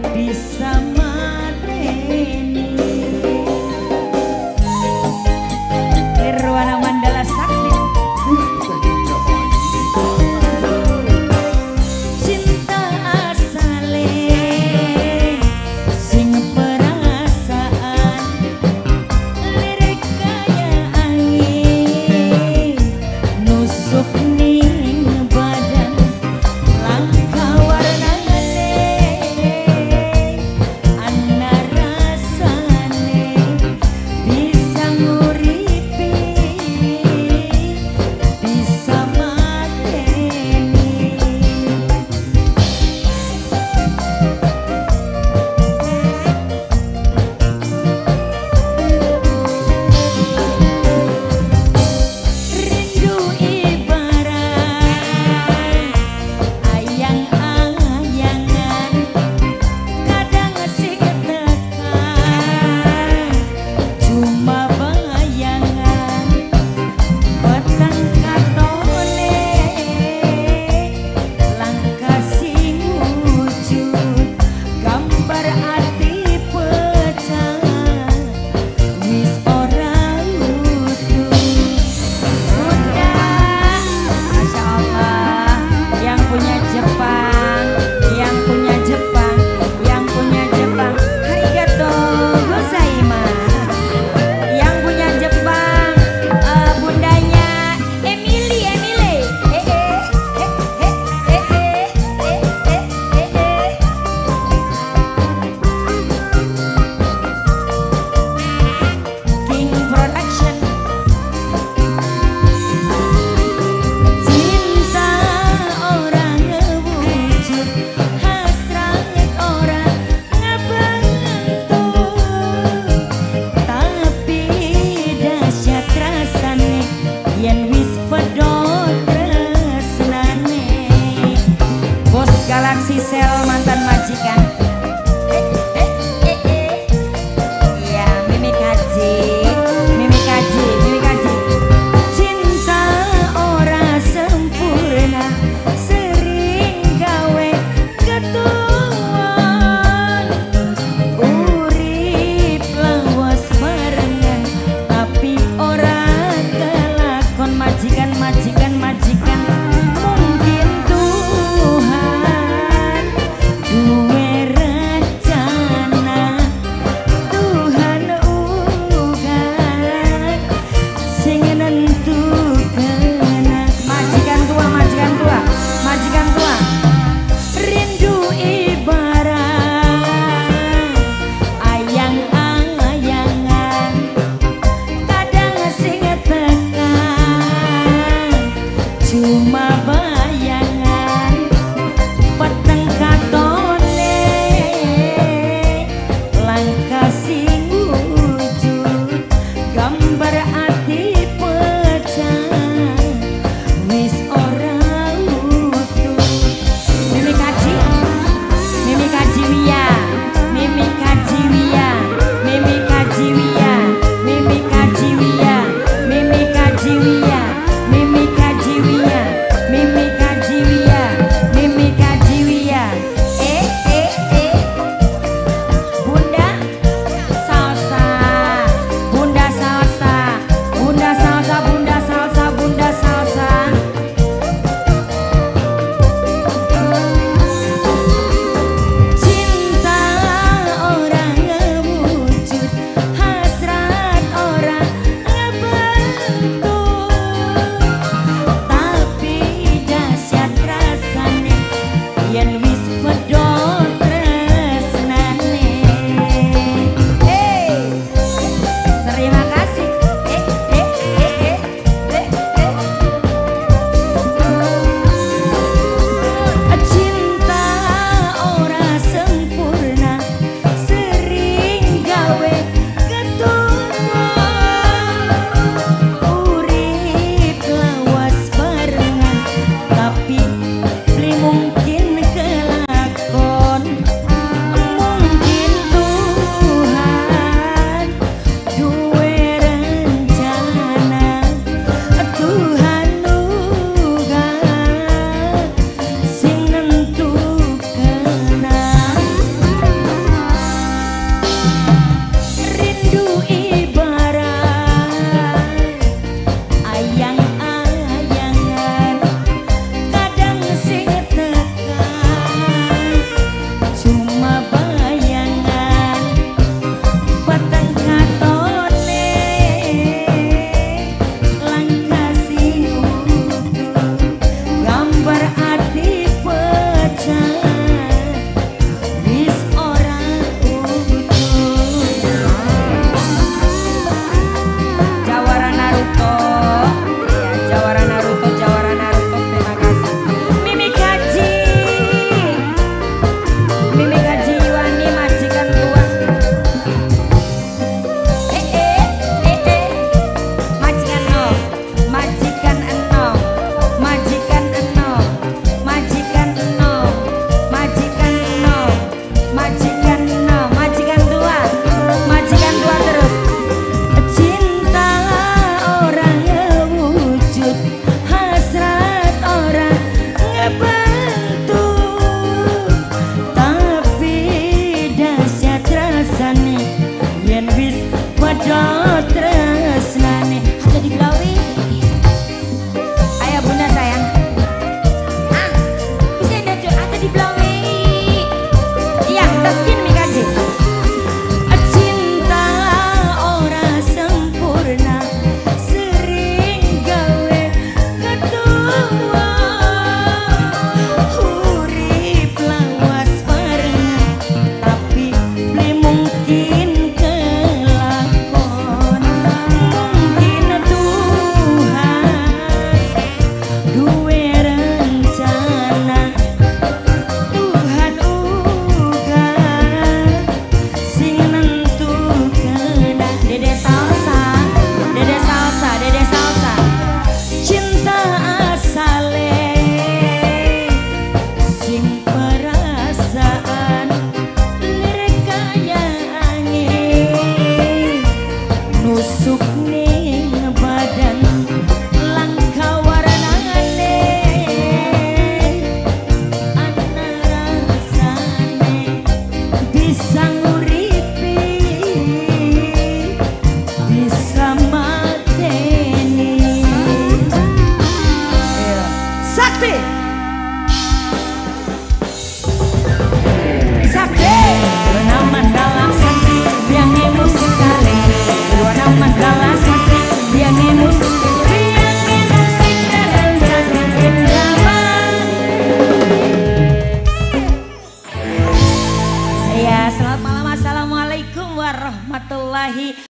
bisa mateni. Nirwana Mandala Sakti. Cinta asale sing perasaan, lirik kaya angin nusuk ning badan, langka warnane ana rasane bisa nguripi bisa mateni. Rindu ibarat ayang-ayangan, kadang sing tekan cuma bayangan. Petang katone langka sing wujud, gambar ati pecah wis ora utuh. Udah, Masya Allah, yang punya Jepang, yang punya Jepang, yang punya Jepang, arigato gozaimasu. Yang punya Jepang, bundanya Emily, King Production. Cinta orang ngewujud, hasrat orang ngebentuk, tapi dahsyat rasane yen wis pedot tresnane. Bos Galaxy Sel mantan majikan. Iya, Mimi Kaji, Mimi Kaji, Mimi Kaji. Cinta ora sempurna, sering gawe ketuan. Urip lawas barengan, tapi ora kelakon majikan, majikan, majikan. Mungkin Tuhan